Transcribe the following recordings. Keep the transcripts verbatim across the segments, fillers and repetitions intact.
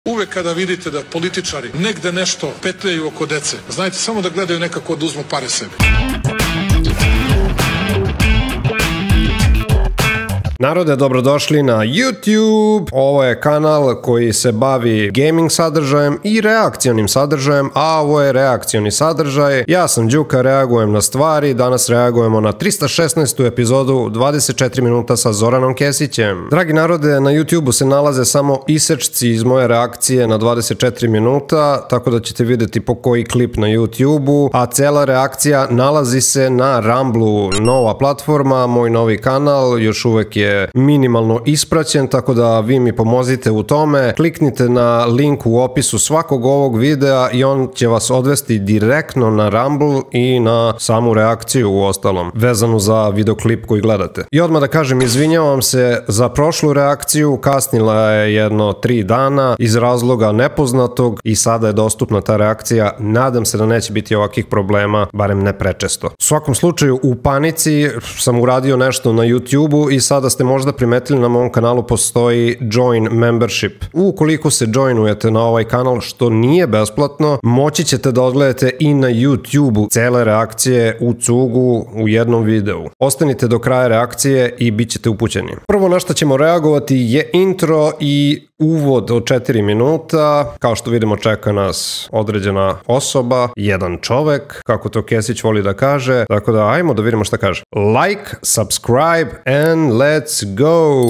Uvek kada vidite da političari negde nešto petljaju oko dece, znajte samo da gledaju nekako da uzmu pare sebi. Narode, dobrodošli na YouTube. Ovo je kanal koji se bavi gaming sadržajem i reakcionim sadržajem, a ovo je reakcioni sadržaj. Ja sam Đuka, reagujem na stvari. Danas reagujemo na trista šesnaestu epizodu dvadeset četiri minuta sa Zoranom Kesićem. Dragi narode, na YouTubeu se nalaze samo isečci iz moje reakcije na dvadeset četiri minuta, tako da ćete vidjeti po koji klip na YouTubeu, a cela reakcija nalazi se na Rumbleu, nova platforma, moj novi kanal, još uvek je minimalno ispraćen, tako da vi mi pomozite u tome. Kliknite na link u opisu svakog ovog videa i on će vas odvesti direktno na Rumble i na samu reakciju u ostalom, vezanu za videoklip koji gledate. I odmah da kažem, izvinjavam se za prošlu reakciju, kasnila je jedno tri dana iz razloga nepoznatog i sada je dostupna ta reakcija. Nadam se da neće biti ovakvih problema, barem ne prečesto. U svakom slučaju, u panici sam uradio nešto na YouTubeu i sada ste možda primetili, na mom kanalu postoji Join Membership. Ukoliko se joinujete na ovaj kanal, što nije besplatno, moći ćete da odgledate i na YouTubeu cele reakcije u cugu u jednom videu. Ostanite do kraja reakcije i bit ćete upućeni. Prvo na što ćemo reagovati je intro i uvod od četiri minuta. Kao što vidimo, čeka nas određena osoba, jedan čovek, kako to Kesić voli da kaže. Tako da, ajmo da vidimo šta kaže. Like, subscribe and let's go!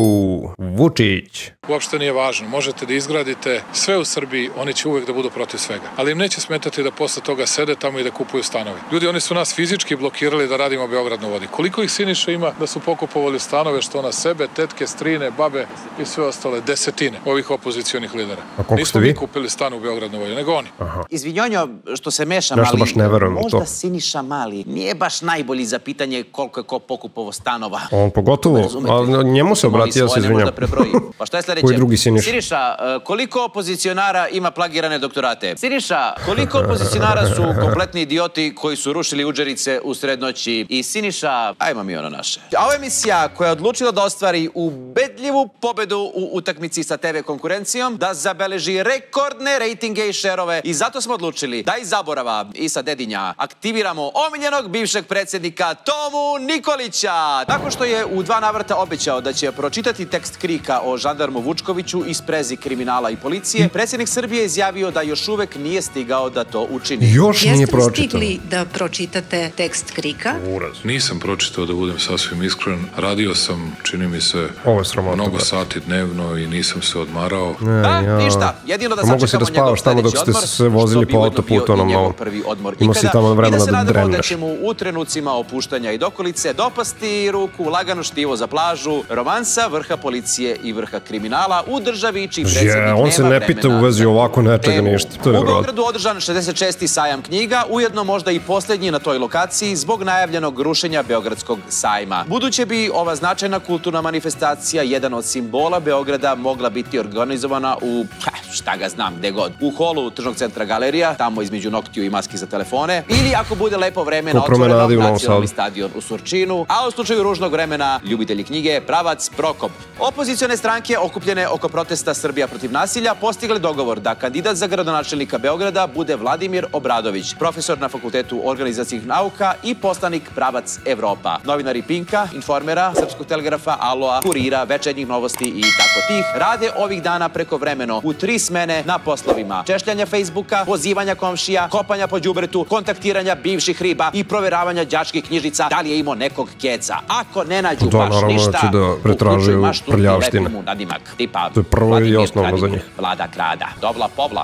Vučić. Uopšte nije važno. Možete da izgradite sve u Srbiji, oni će uvek da budu protiv svega. Ali im neće smetati da posle toga sede tamo i da kupuju stanove. Ljudi, oni su nas fizički blokirali da radimo Beograd na vodi. Koliko ih Siniša ima da su pokupovali stanove, što na sebe, tetke, strine, babe i sve ostale, desetine ovih opozicionih lidera. A koliko ste vi? Nismo mi kupili stan u Beograd na vodi, nego oni. Izvinjonjo što se mešam, nešto baš ne verujem ali možda to. Siniša Mali nije baš najbolji za pitanje koliko je ko pokupovao stanova. On pogotovo, a njemu se obratio, ja se izvinjam. Pa šta je sledeće? Koji drugi Siniša? Siniša, koliko opozicionara ima plagirane doktorate? Siniša, koliko opozicionara su kompletni idioti koji su rušili udžerice u srednoći? I Siniša, ajmo mi ono naše. A ovo je emisija koja je odlučila da ostvari ubedljivu pobedu u utakmici sa te ve konkurencijom, da zabeleži rekordne rejtinge i šerove, i zato smo odlučili da iz zaborava i sa Dedinja aktiviramo omiljenog bivšeg predsjednika Tomu Nikolića. Tako što je u dva navrata obećao da će pročitati tekst krika o žandarmu Vučkoviću iz sprezi kriminala i policije, predsjednik Srbije izjavio da još uvek nije stigao da to učini. Još nije pročitao. Jeste li stigli da pročitate tekst krika? Uraz. Nisam pročitao, da budem sasvim iskren. Radio sam, čini mi se, mnogo sati dnevno i nisam se odmarao. Da, ništa. Jedino da mogu si sačekamo da njegov spavaš tamo dok sledeći ste odmor, se vozili po autoputu onom malom. Imao si tamo vremena da dremneš. I da se nadamo da dremneš. će mu u trenucima opuštanja i dokolice dopasti ruku lagano štivo za plažu, romansa vrha policije i vrha kriminala u državi čiji predsjednik nema vremena. On se ne pita u vezi ovako nečega ništa. U Beogradu održan šezdeset šesti sajam knjiga, ujedno možda i posljednji na toj lokaciji zbog najavljenog rušenja Beogradskog sajma. Buduće bi ova značajna kulturna manifestacija, jedan od simbola Beograda, mogla biti organizovana u, šta ga znam, gde god. U holu Tržnog centra Galerija, tamo između noktiju i maski za telefone, ili ako bude lepo vreme na otvorenom, nacionalni stadion u Surčinu, a u slučaju ružnog vremena, ljubitelji knjige, pravac Prokop. Opozicione stranke okupljene oko protesta Srbija protiv nasilja postigle dogovor da kandidat za gradonačelnika Beograda bude Vladimir Obradović, profesor na Fakultetu organizacijnih nauka i poslanik Pravac Evropa. Novinari Pinka, Informera, Srpskog telegrafa, Aloa, Kurira, Večernjih novosti i tako tih rade ovih dana preko vremeno u tri smene na poslovima češljanja Facebooka, pozivanja komšija, kopanja po đubretu, kontaktiranja bivših riba i proveravanja đačkih knjižica da li je imao nekog keca. Ako ne nađu baš ništa, uključuju maštu i lepu mu nadimak. Tipa Vladimir Kradić, Vlada Krada, Dobla Povla.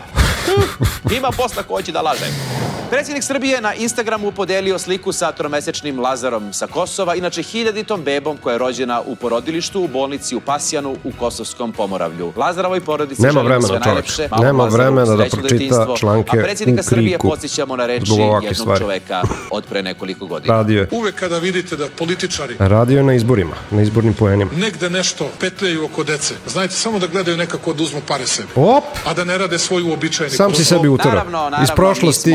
Ima posla ko će da laže. Predsjednik Srbije na Instagramu podelio sliku sa tromesečnim Lazarom sa Kosova, inače hiljaditom bebom koja je rođena u porodilištu u bolnici u Pasjanu u Kosovskom Pomoravlju. Lazarovoj porodici želimo sve najlepše. Nema vremena da pročita članke u kriku. A predsjednika Srbije podsjećamo na reči jednog čoveka od pre nekoliko godina. Radio je. Uvek kada vidite da političari radio je na izborima, na izbornim poenima. Negde nešto petljaju oko dece, znajte samo da gledaju nekako da uzmu pare sebi. Op! A da ne rade svoju uobičajeni Sam si sebi uterao. Iz prošlosti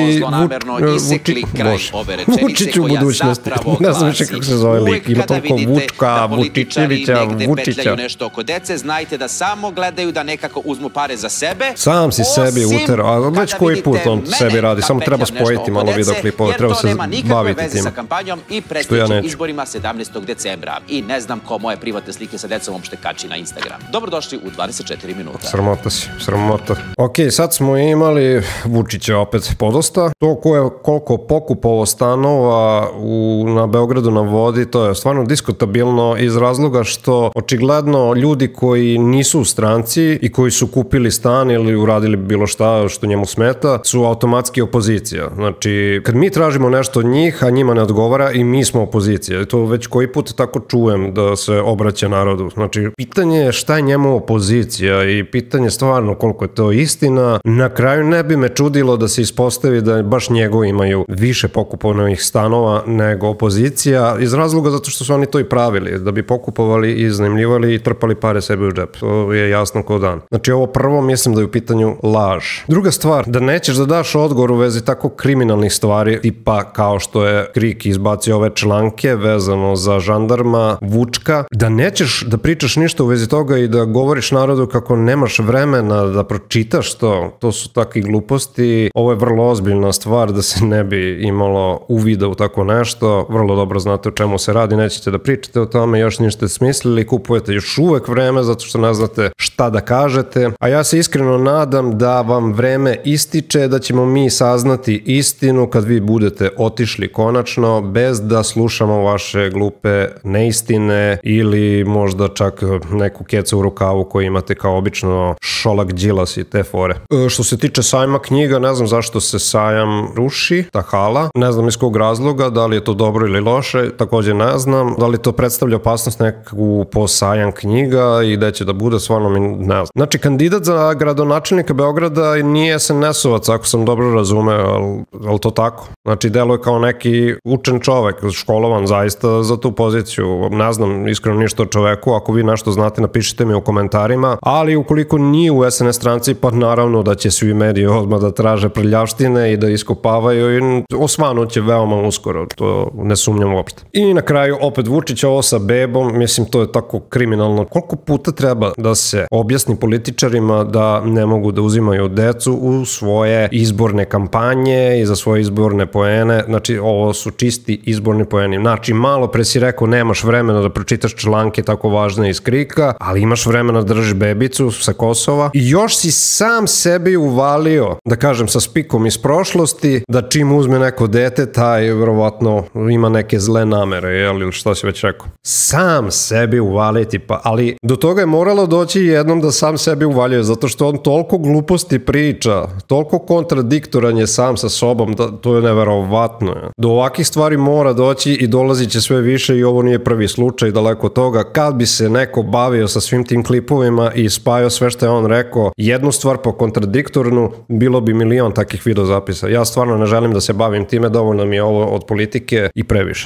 namerno isekli kraj ove rečenice koja zapravo glasi. Uvek kada vidite da političari negde petljaju nešto oko dece, znajte da samo gledaju da nekako uzmu pare za sebe. Sam si sebi uterao, a već koji put on sebi radi, samo treba spojiti malo videoklipova, treba se baviti tim. Sa kampanjom i predstojećim izborima sedamnaestog decembra. I ne znam ko moje privatne slike sa decom uopšte kači na Instagram. Dobrodošli u dvadeset četiri minuta. Sramota si, sramota. Ok, sad smo imali Vučića opet podosta. To ko je koliko pokupovao stanova u, na Beogradu na vodi, to je stvarno diskutabilno iz razloga što očigledno ljudi koji nisu u stranci i koji su kupili stan ili uradili bilo šta što njemu smeta, su automatski opozicija. Znači, kad mi tražimo nešto od njih, a njima ne odgovara, i mi smo opozicija. To već koji put tako čujem da se obraća narodu. Znači, pitanje je šta je njemu opozicija i pitanje stvarno koliko je to istina. Na kraju ne bi me čudilo da se ispostavi da baš njegovi imaju više pokupovnih stanova nego opozicija, iz razloga zato što su oni to i pravili, da bi pokupovali, iznajmljivali i trpali pare sebi u džep. To je jasno kao dan. Znači, ovo prvo mislim da je u pitanju laž. Druga stvar, da nećeš da daš odgovor u vezi tako kriminalnih stvari, tipa kao što je Krik izbacio ove članke vezano za žandarma Vučka, da nećeš da pričaš ništa u vezi toga i da govoriš narodu kako nemaš vremena da pročitaš to. To su takve gluposti. Ovo je vrlo ozbiljna stvar da se ne bi imalo uvida u tako nešto. Vrlo dobro znate o čemu se radi, nećete da pričate o tome, još ništa smislili, kupujete još uvek vreme zato što ne znate šta da kažete. A ja se iskreno nadam da vam vreme ističe, da ćemo mi saznati istinu kad vi budete otišli konačno, bez da slušamo vaše glupe neistine ili možda čak neku kecu u rukavu koju imate kao obično Šolak, Đilas i te fore. E, što se tiče sajma knjiga, ne znam zašto se sajam ruši, ta hala, ne znam iz kog razloga, da li je to dobro ili loše, takođe ne znam, da li to predstavlja opasnost neku po sajam knjiga i da će da bude, stvarno mi ne znam. Znači, kandidat za gradonačelnika Beograda nije es en es-ovac, ako sam dobro razumeo, ali, ali to tako? Znači, deluje kao neki učen čovek, školovan zaista za tu poziciju. Ne znam iskreno ništa o čoveku, ako vi nešto znate, napišite mi u komentarima, ali ukoliko nije u es en es stranci, pa naravno da će svi mediji odmah da traže prljavštine i da iskopavaju i osvanuće veoma uskoro, to ne sumnjam uopšte. I na kraju opet Vučić, ovo sa bebom, mislim to je tako kriminalno. Koliko puta treba da se objasni političarima da ne mogu da uzimaju decu u svoje izborne kampanje i za svoje izborne poene? Znači, ovo su čisti izborni poeni. Znači, malo pre si rekao nemaš vremena da pročitaš članke tako važne iz Krika, ali imaš vremena da držiš bebicu sa Kosova i još si sam sebi uvalio, da kažem sa spikom iz prošlosti, da čim uzme neko dete, taj verovatno ima neke zle namere, jel, ili što si već rekao. Sam sebi uvaliti, pa, ali do toga je moralo doći jednom da sam sebi uvaljuje, zato što on toliko gluposti priča, toliko kontradiktoran je sam sa sobom, da to je neverovatno. Do ovakih stvari mora doći i dolazit će sve više i ovo nije prvi slučaj, daleko od toga. Kad bi se neko bavio sa svim tim klipovima i spajao sve što je on rekao, jednu stvar po kontradiktornu, bilo bi milion takih videozapisa. Ja stvarno ne želim da se bavim time, dovoljno mi je ovo od politike i previše.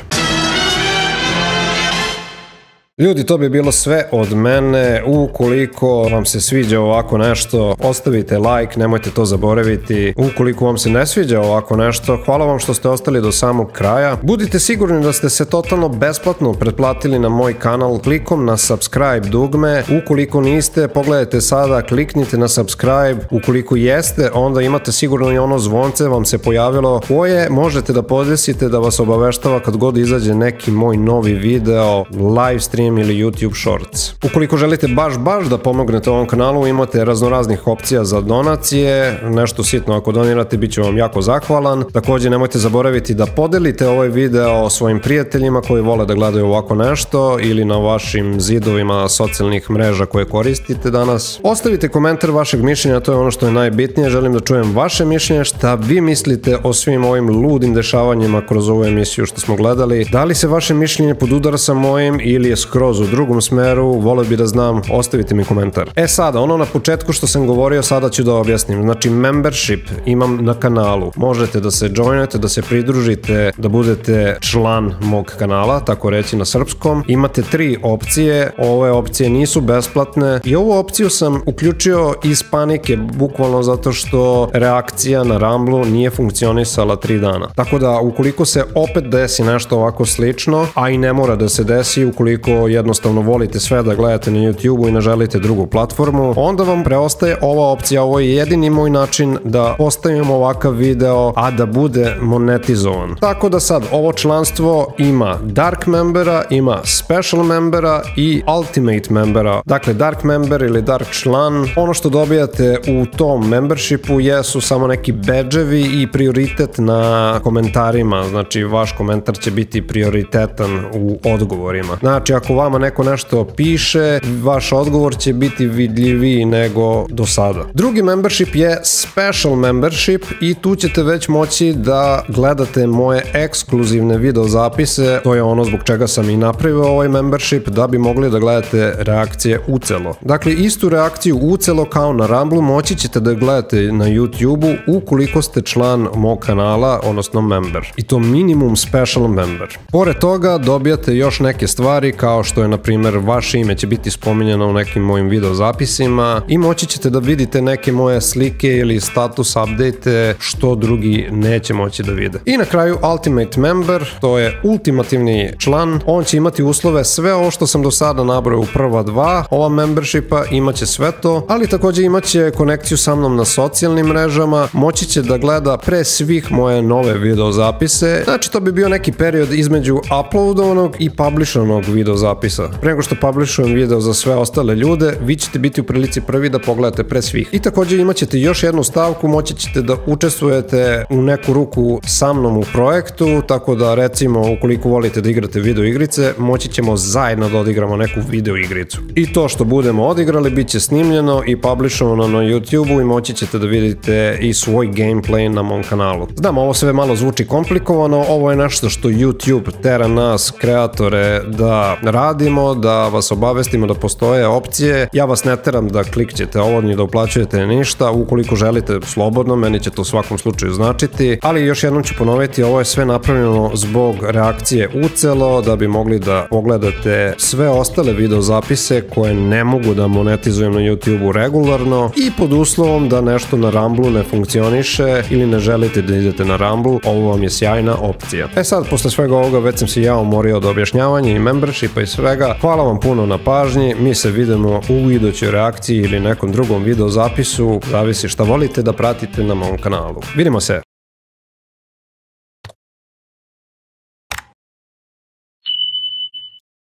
Ljudi, to bi bilo sve od mene. Ukoliko vam se sviđa ovako nešto, ostavite like, nemojte to zaboraviti. Ukoliko vam se ne sviđa ovako nešto, hvala vam što ste ostali do samog kraja. Budite sigurni da ste se totalno besplatno pretplatili na moj kanal klikom na subscribe dugme. Ukoliko niste, pogledajte sada, kliknite na subscribe. Ukoliko jeste, onda imate sigurno i ono zvonce vam se pojavilo koje možete da podesite da vas obaveštava kad god izađe neki moj novi video, live stream ili YouTube Shorts. Ukoliko želite baš baš da pomognete ovom kanalu, imate raznoraznih opcija za donacije, nešto sitno ako donirate, bit ću vam jako zahvalan. Također nemojte zaboraviti da podelite ovaj video svojim prijateljima koji vole da gledaju ovako nešto ili na vašim zidovima socijalnih mreža koje koristite danas. Ostavite komentar vašeg mišljenja, to je ono što je najbitnije, želim da čujem vaše mišljenje, šta vi mislite o svim ovim ludim dešavanjima kroz ovu emisiju što smo gledali. Da li se vaše mišljenje podudara sa mojim ili je skroz skroz u drugom smeru, volio bi da znam, ostavite mi komentar. E sada, ono na početku što sam govorio, sada ću da objasnim. Znači, membership imam na kanalu. Možete da se joinujete, da se pridružite, da budete član mog kanala, tako reći na srpskom. Imate tri opcije, ove opcije nisu besplatne i ovu opciju sam uključio iz panike, bukvalno zato što reakcija na Rumble nije funkcionisala tri dana. Tako da, ukoliko se opet desi nešto ovako slično, a i ne mora da se desi ukoliko jednostavno volite sve da gledate na YouTube-u i ne želite drugu platformu, onda vam preostaje ova opcija. Ovo je jedini moj način da postavim ovakav video, a da bude monetizovan. Tako da sad, ovo članstvo ima Dark membera, ima Special membera i Ultimate membera. Dakle, Dark member ili Dark član, ono što dobijate u tom membershipu jesu samo neki badgevi i prioritet na komentarima. Znači, vaš komentar će biti prioritetan u odgovorima. Znači, ako vama neko nešto piše, vaš odgovor će biti vidljiviji nego do sada. Drugi membership je Special membership i tu ćete već moći da gledate moje ekskluzivne videozapise. To je ono zbog čega sam i napravio ovaj membership, da bi mogli da gledate reakcije ucelo. Dakle, istu reakciju ucelo kao na Rumble moći ćete da gledate na YouTube-u ukoliko ste član mog kanala, odnosno member. I to minimum Special member. Pored toga dobijate još neke stvari kao što je, na primjer, vaše ime će biti spominjeno u nekim mojim videozapisima i moći ćete da vidite neke moje slike ili status update što drugi neće moći da vide. I na kraju Ultimate member, to je ultimativni član. On će imati uslove sve ovo što sam do sada nabrojao u prva dva ova membershipa, imaće sve to, ali također imaće konekciju sa mnom na socijalnim mrežama, moći će da gleda pre svih moje nove videozapise. Znači, to bi bio neki period između uploadovanog i publishovanog videozapisa. Pre nego što publishujem video za sve ostale ljude, vi ćete biti u prilici prvi da pogledate pre svih. I također imat ćete još jednu stavku, moći ćete da učestvujete u neku ruku sa mnom u projektu, tako da recimo ukoliko volite da igrate video igrice, moći ćemo zajedno da odigramo neku video igricu. I to što budemo odigrali bit će snimljeno i publishovano na YouTube-u i moći ćete da vidite i svoj gameplay na mom kanalu. Znam, ovo sve malo zvuči komplikovano, ovo je nešto što YouTube tera nas, kreatore, da radimo, da vas obavestimo da postoje opcije. Ja vas ne teram da klikćete ovo ni da uplaćujete ništa, ukoliko želite slobodno, meni će to u svakom slučaju značiti, ali još jednom ću ponoviti, ovo je sve napravljeno zbog reakcije ucelo, da bi mogli da pogledate sve ostale videozapise koje ne mogu da monetizujem na YouTube-u regularno i pod uslovom da nešto na Rumble ne funkcioniše ili ne želite da idete na Rumble, ovo vam je sjajna opcija. E sad, posle svega ovoga, već sam se ja umorio od objašnjavanja i membershipa i svega. Hvala vam puno na pažnji, mi se vidimo u idućoj reakciji ili nekom drugom videozapisu, zavisi šta volite da pratite na mom kanalu. Vidimo se!